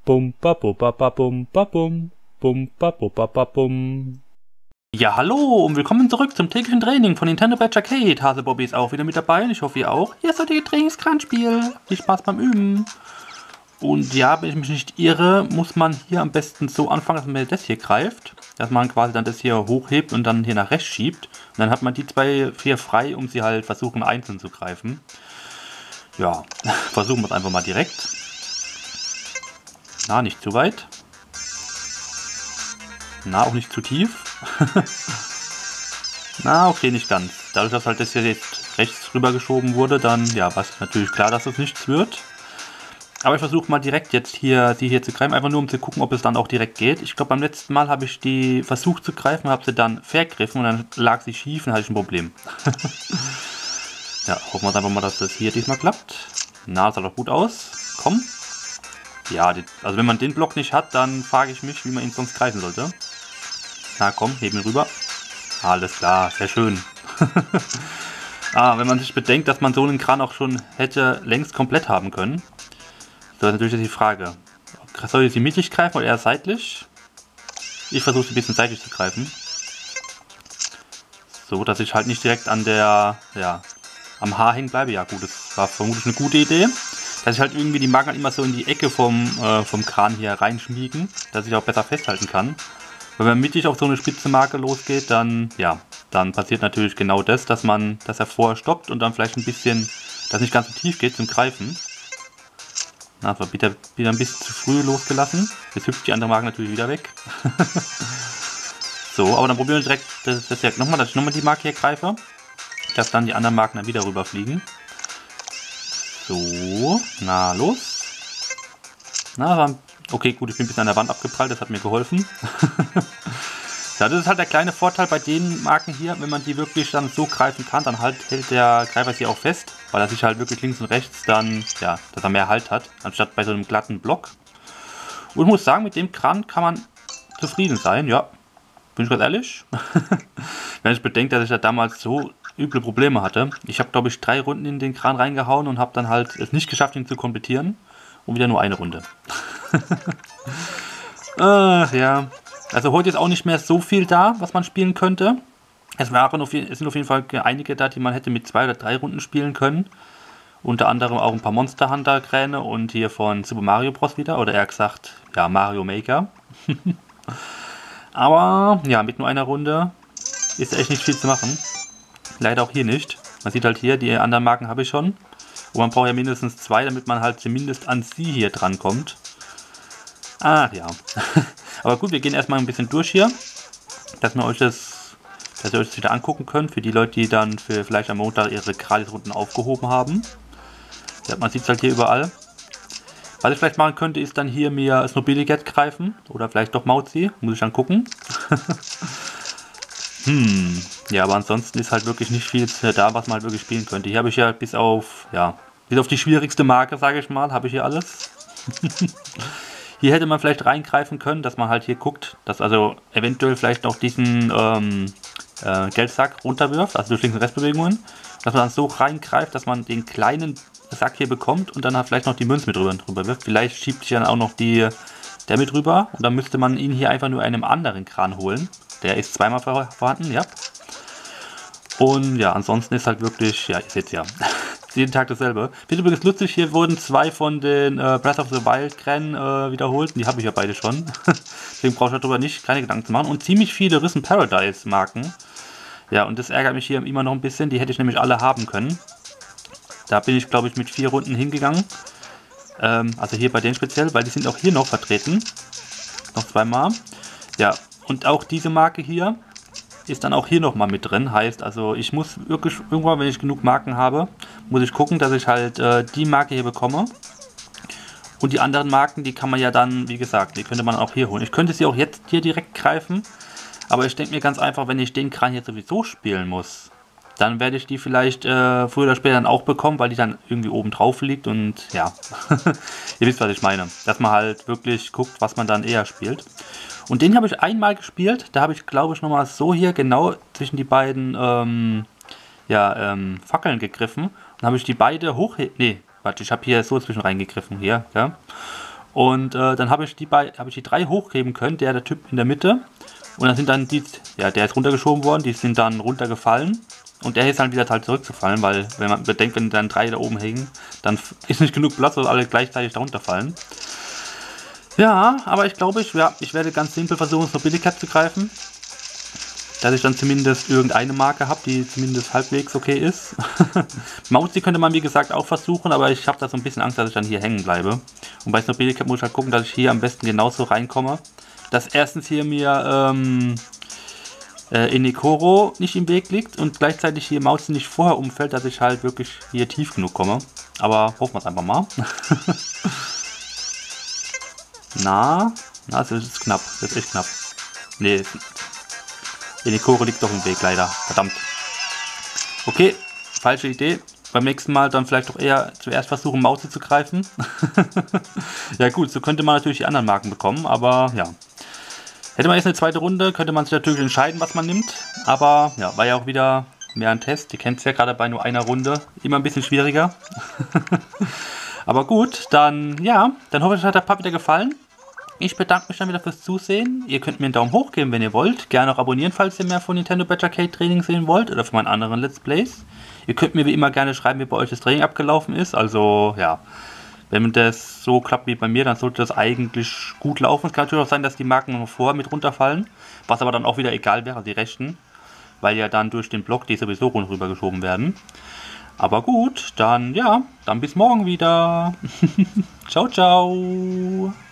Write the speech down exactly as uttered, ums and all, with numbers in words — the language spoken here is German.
Bum ba bu ba ba bum ba bum. Bum ba bu ba ba bum. Ja, hallo und willkommen zurück zum täglichen Training von Nintendo Badge Arcade. Hase Bobby ist auch wieder mit dabei und ich hoffe ihr auch. Hier ist das Trainingskranspiel. Viel Spaß beim Üben. Und ja, wenn ich mich nicht irre, muss man hier am besten so anfangen, dass man das hier greift. Dass man quasi dann das hier hochhebt und dann hier nach rechts schiebt. Und dann hat man die zwei, vier frei, um sie halt versuchen einzeln zu greifen. Ja, versuchen wir es einfach mal direkt. Na, nicht zu weit. Na, auch nicht zu tief. Na, okay, nicht ganz. Dadurch, dass halt das hier jetzt rechts rüber geschoben wurde, dann, ja, war es natürlich klar, dass es nichts wird. Aber ich versuche mal direkt jetzt hier, sie hier zu greifen, einfach nur um zu gucken, ob es dann auch direkt geht. Ich glaube, beim letzten Mal habe ich die versucht zu greifen, habe sie dann vergriffen und dann lag sie schief und hatte ich ein Problem. Ja, hoffen wir einfach mal, dass das hier diesmal klappt. Na, das sah doch gut aus. Komm. Ja, die, also wenn man den Block nicht hat, dann frage ich mich, wie man ihn sonst greifen sollte. Na komm, heben ihn rüber. Alles klar, sehr schön. Ah, wenn man sich bedenkt, dass man so einen Kran auch schon hätte längst komplett haben können. So, natürlich ist die Frage. Soll ich sie mittig greifen oder eher seitlich? Ich versuche sie ein bisschen seitlich zu greifen. So, dass ich halt nicht direkt an der, ja, am Haar hängen bleibe. Ja gut, das war vermutlich eine gute Idee. Dass ich halt irgendwie die Marken immer so in die Ecke vom, äh, vom Kran hier reinschmiegen, dass ich auch besser festhalten kann. Wenn man mittig auf so eine spitze Marke losgeht, dann, ja, dann passiert natürlich genau das, dass man, dass er vorher stoppt und dann vielleicht ein bisschen, dass nicht ganz so tief geht zum Greifen. Na, das war wieder, wieder ein bisschen zu früh losgelassen. Jetzt hüpft die andere Marke natürlich wieder weg. So, aber dann probieren wir direkt das, das direkt nochmal, dass ich nochmal die Marke hier greife. Dass dann die anderen Marken dann wieder rüberfliegen. So, na los. Na, war, okay, gut, ich bin ein bisschen an der Wand abgeprallt, das hat mir geholfen. Ja, das ist halt der kleine Vorteil bei den Marken hier, wenn man die wirklich dann so greifen kann, dann halt hält der Greifer sie auch fest, weil er sich halt wirklich links und rechts dann, ja, dass er mehr Halt hat, anstatt bei so einem glatten Block. Und ich muss sagen, mit dem Kran kann man zufrieden sein, ja, bin ich ganz ehrlich. Wenn ich bedenke, dass ich ja damals so üble Probleme hatte. Ich habe, glaube ich, drei Runden in den Kran reingehauen und habe dann halt es nicht geschafft, ihn zu komplettieren. Und wieder nur eine Runde. Ach ja. Also heute ist auch nicht mehr so viel da, was man spielen könnte. Es, waren auf, es sind auf jeden Fall einige da, die man hätte mit zwei oder drei Runden spielen können. Unter anderem auch ein paar Monster Hunter Kräne und hier von Super Mario Bros. Wieder. Oder eher gesagt, ja, Mario Maker. Aber ja, mit nur einer Runde ist echt nicht viel zu machen. Leider auch hier nicht. Man sieht halt hier, die anderen Marken habe ich schon. Und man braucht ja mindestens zwei, damit man halt zumindest an sie hier dran kommt. Ach ja. Aber gut, wir gehen erstmal ein bisschen durch hier. Dass wir euch das, dass ihr euch das wieder angucken könnt. Für die Leute, die dann für vielleicht am Montag ihre Gratis-Runden aufgehoben haben. Ja, man sieht es halt hier überall. Was ich vielleicht machen könnte, ist dann hier mir Snobiligat greifen. Oder vielleicht doch Mauzi. Muss ich dann gucken. Hm, ja, aber ansonsten ist halt wirklich nicht viel da, was man halt wirklich spielen könnte. Hier habe ich ja bis auf, ja, bis auf die schwierigste Marke, sage ich mal, habe ich hier alles. Hier hätte man vielleicht reingreifen können, dass man halt hier guckt, dass also eventuell vielleicht noch diesen ähm, äh, Geldsack runterwirft, also durch Links- und Restbewegungen, dass man dann so reingreift, dass man den kleinen Sack hier bekommt und dann halt vielleicht noch die Münze mit drüber, drüber wirft. Vielleicht schiebt sich dann auch noch die, der mit rüber und dann müsste man ihn hier einfach nur einem anderen Kran holen. Der ist zweimal vorhanden, ja. Und ja, ansonsten ist halt wirklich, ja, ihr seht ja, jeden Tag dasselbe. Finde übrigens lustig, hier wurden zwei von den äh, Breath of the Wild Kränen äh, wiederholt. Die habe ich ja beide schon. Deswegen brauche ich darüber nicht keine Gedanken zu machen. Und ziemlich viele Risen Paradise Marken. Ja, und das ärgert mich hier immer noch ein bisschen. Die hätte ich nämlich alle haben können. Da bin ich, glaube ich, mit vier Runden hingegangen. Ähm, also hier bei denen speziell, weil die sind auch hier noch vertreten. Noch zweimal. Ja. Und auch diese Marke hier ist dann auch hier nochmal mit drin. Heißt also, ich muss wirklich irgendwann, wenn ich genug Marken habe, muss ich gucken, dass ich halt äh, die Marke hier bekomme. Und die anderen Marken, die kann man ja dann, wie gesagt, die könnte man auch hier holen. Ich könnte sie auch jetzt hier direkt greifen. Aber ich denke mir ganz einfach, wenn ich den Kran jetzt sowieso spielen muss, dann werde ich die vielleicht äh, früher oder später dann auch bekommen, weil die dann irgendwie oben drauf liegt. Und ja, ihr wisst, was ich meine. Dass man halt wirklich guckt, was man dann eher spielt. Und den habe ich einmal gespielt. Da habe ich, glaube ich, nochmal so hier genau zwischen die beiden ähm, ja, ähm, Fackeln gegriffen. Und habe ich die beide hoch... Nee, warte, ich habe hier so zwischen reingegriffen. Hier, ja. Und äh, dann habe ich die bei, habe ich die drei hochheben können, der der Typ in der Mitte. Und dann sind dann die, ja, der ist runtergeschoben worden, die sind dann runtergefallen. Und der ist dann wieder halt zurückzufallen, weil wenn man bedenkt, wenn dann drei da oben hängen, dann ist nicht genug Platz, dass alle gleichzeitig darunter fallen. Ja, aber ich glaube, ich, ja, ich werde ganz simpel versuchen, so Billigcat zu greifen. Dass ich dann zumindest irgendeine Marke habe, die zumindest halbwegs okay ist. Mauzi könnte man wie gesagt auch versuchen, aber ich habe da so ein bisschen Angst, dass ich dann hier hängen bleibe. Und bei Snowbillycat muss ich halt gucken, dass ich hier am besten genauso reinkomme. Dass erstens hier mir ähm, äh, Inekoro nicht im Weg liegt und gleichzeitig hier Mauzi nicht vorher umfällt, dass ich halt wirklich hier tief genug komme. Aber hoffen wir es einfach mal. Na, na, das ist knapp, das ist echt knapp. Nee, Inekoro liegt doch im Weg, leider. Verdammt. Okay, falsche Idee. Beim nächsten Mal dann vielleicht doch eher zuerst versuchen, Mauzi zu greifen. Ja gut, so könnte man natürlich die anderen Marken bekommen, aber ja. Hätte man jetzt eine zweite Runde, könnte man sich natürlich entscheiden, was man nimmt. Aber ja, war ja auch wieder mehr ein Test. Ihr kennt es ja gerade bei nur einer Runde. Immer ein bisschen schwieriger. Aber gut, dann ja, dann hoffe ich, euch hat der Part wieder gefallen. Ich bedanke mich dann wieder fürs Zusehen. Ihr könnt mir einen Daumen hoch geben, wenn ihr wollt. Gerne auch abonnieren, falls ihr mehr von Nintendo Badge Arcade Training sehen wollt oder von meinen anderen Let's Plays. Ihr könnt mir wie immer gerne schreiben, wie bei euch das Training abgelaufen ist. Also ja, wenn das so klappt wie bei mir, dann sollte das eigentlich gut laufen. Es kann natürlich auch sein, dass die Marken noch vorher mit runterfallen, was aber dann auch wieder egal wäre, die rechten, weil ja dann durch den Block die sowieso rüber geschoben werden. Aber gut, dann ja, dann bis morgen wieder. Ciao, ciao.